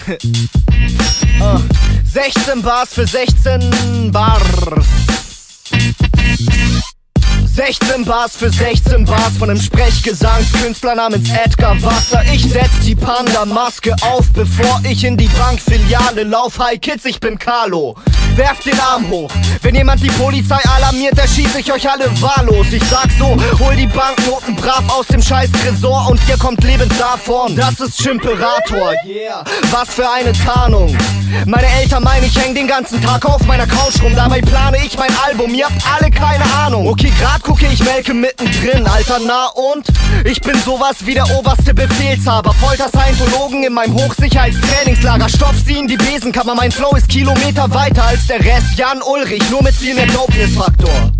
16 Bars für 16 Bars. 16 Bars für 16 Bars von einem Sprechgesangskünstler namens Edgar Wasser. Ich setz die Panda-Maske auf, bevor ich in die Bankfiliale lauf. Hi Kids, ich bin Carlo. Werft den Arm hoch, wenn jemand die Polizei alarmiert, erschieß ich euch alle wahllos. Ich sag so, hol die Banknoten brav aus dem scheiß Tresor und ihr kommt lebend davon. Das ist Chimperator, yeah. Was für eine Tarnung. Meine Eltern meinen, ich häng den ganzen Tag auf meiner Couch rum. Dabei plane ich mein Album, ihr habt alle keine Ahnung. Okay, grad gucke ich Melke mittendrin, Alter, na und? Ich bin sowas wie der oberste Befehlshaber. Folter Scientologen in meinem Hochsicherheitstrainingslager. Stopf sie in die Besenkammer, mein Flow ist Kilometer weiter als der Rest. Jan Ulrich, nur mit viel mehr Dopeness-Faktor.